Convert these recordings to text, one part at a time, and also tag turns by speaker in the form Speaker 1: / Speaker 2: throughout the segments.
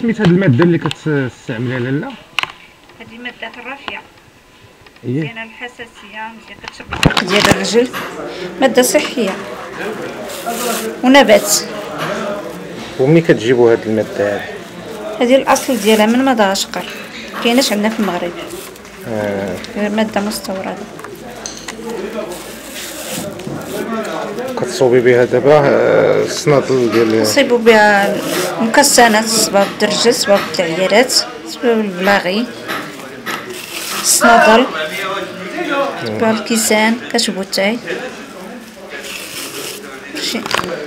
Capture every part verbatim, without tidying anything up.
Speaker 1: سميت هاد الماده اللي كتستعمليها لاله؟
Speaker 2: هذه ماده الرافيه
Speaker 1: ايه
Speaker 2: مزيانه الحساسيه، مزيان كتشرب العرق ديال الرجل، ماده صحيه ونبات.
Speaker 1: ومنين كتجيبوا هاد الماده هادي؟
Speaker 2: هذه الاصل ديالها من مدغشقر، كايناش عندنا في المغرب.
Speaker 1: اه
Speaker 2: ماده مستورده.
Speaker 1: كتصوبي بها دابا الصنادل ديال
Speaker 2: نصيبوا بها المكسنات، صباب الدرجه، صباب التعييرات، صباب البلاغي، الصنادل، صباب الكيسان، كتبوتاي شي.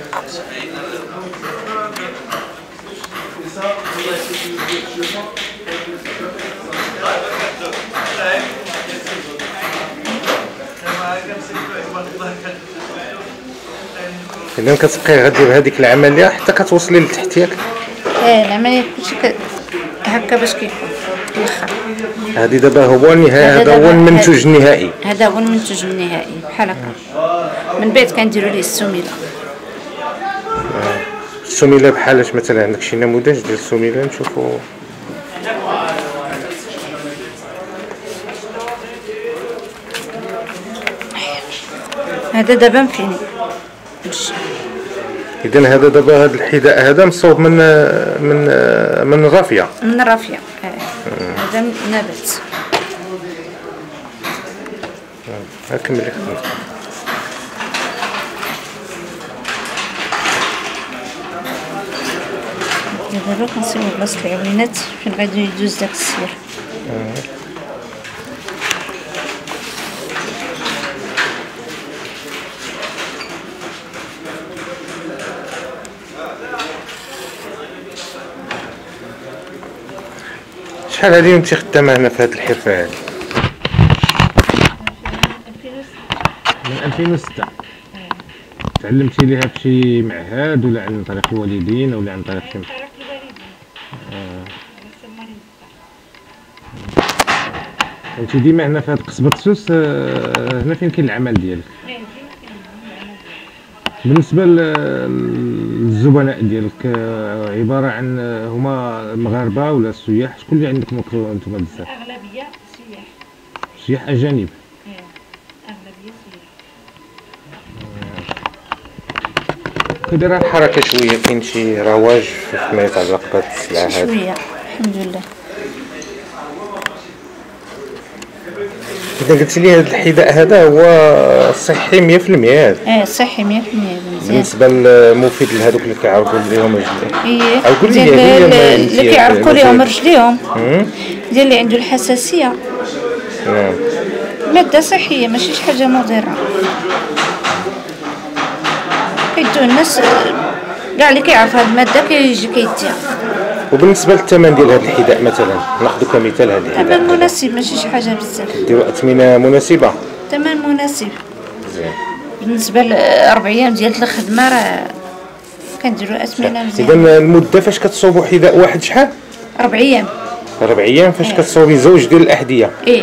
Speaker 1: اذا كتبقاي غدير هذيك العمليه حتى كتوصلي لتحت ياك؟
Speaker 2: ايه العمليه كلشي هكا باش كيكون الاخر.
Speaker 1: هذه دابا هو النهايه، هذا هو المنتوج النهائي.
Speaker 2: هذا هو المنتوج النهائي بحال هكا. من بعد كنديروا ليه السميله.
Speaker 1: السميله بحالاش مثلا عندك شي نموذج ديال السميله نشوفوا؟
Speaker 2: هذا دابا مفيني.
Speaker 1: اذا هذا دابا هذا الحذاء هذا مصوب من من من الرافيه.
Speaker 2: من الرافيه اه. هذا نبات.
Speaker 1: ها كملي خدمتك.
Speaker 2: دابا كنصيبو بلاصه العوينات فين غادي يدوز داك السير.
Speaker 1: شحال هادي وانتي خدامه هنا في هاد الحرفه هادي؟ من ألفين وستة. تعلمتي ليها بشي معهد ولا عن طريق الوالدين ولا عن طريق شي؟ انت ديما هنا في هاد قصبة سوس، هنا فين كاين العمل ديالك؟ بالنسبه للزبناء ديالك عباره عن هما مغاربه ولا سياح؟ شكون اللي عندكم انتم بزاف؟
Speaker 2: اغلبيه سياح.
Speaker 1: سياح اجانب؟
Speaker 2: ايه اغلبيه سياح.
Speaker 1: كدايره الحركه شويه، كاين شي رواج فيما يتعلق بهاد السلعه هادي؟
Speaker 2: شويه الحمد لله.
Speaker 1: إذا قلت لي هذا الحذاء هذا هو صحي مية في المية هذا؟
Speaker 2: اه صحي مية في المية مزيان.
Speaker 1: بالنسبة لمفيد لهذوك اللي كيعرقوا ليهم رجليهم؟
Speaker 2: ايه
Speaker 1: قول لي
Speaker 2: اللي كيعرقوا ليهم رجليهم، ديال اللي عنده الحساسية.
Speaker 1: نعم.
Speaker 2: مادة صحية ماشي شي حاجة مضرة. كيدوه الناس كاع اللي كيعرف هاد المادة كيجي كيديها.
Speaker 1: وبالنسبة للثمن ديال هذا الحذاء مثلا، ناخذ كمثال هذا الحذاء.
Speaker 2: ثمن مناسب ماشي شي حاجة بزاف.
Speaker 1: ديروا أثمنة مناسبة؟
Speaker 2: ثمن مناسب.
Speaker 1: مزيان.
Speaker 2: بالنسبة لأربع أيام ديال الخدمة راه كنديروا أثمنة مزيانة.
Speaker 1: إذا المدة فاش كتصوبوا حذاء واحد شحال؟
Speaker 2: أربع أيام.
Speaker 1: أربع أيام فاش
Speaker 2: إيه.
Speaker 1: كتصوبي زوج ديال الأحذية؟
Speaker 2: إيه.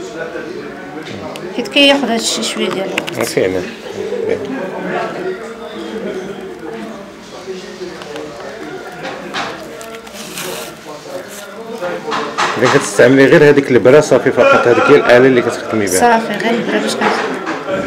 Speaker 2: حيت كياخذ هادشي شوية ديال الوقت.
Speaker 1: فعلا. إذا كتستعملي غير هذيك البرا صافي فقط، هذيك هي الآلة اللي كتخدمي بها؟
Speaker 2: صافي غير البرا باش كنخدم.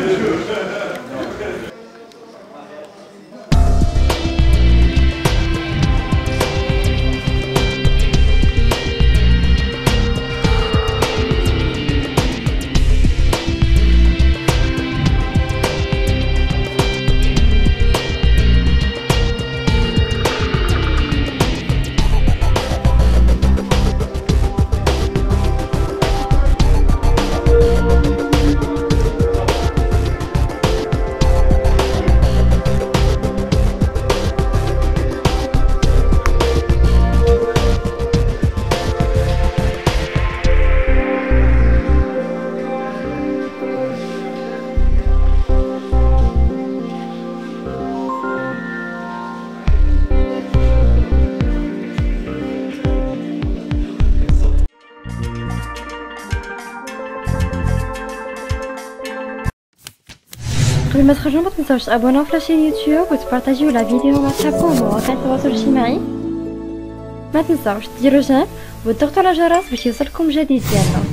Speaker 3: قبل ما تخرجوا ما تنساوش تابوناو في لاشين يوتيوب وتبارطاجيو لا فيديو مع صحابكم ومواقع التواصل الاجتماعي. ما تنساوش ديروا جيم وتضغطوا على الجرس باش يوصلكم جديد ديالنا.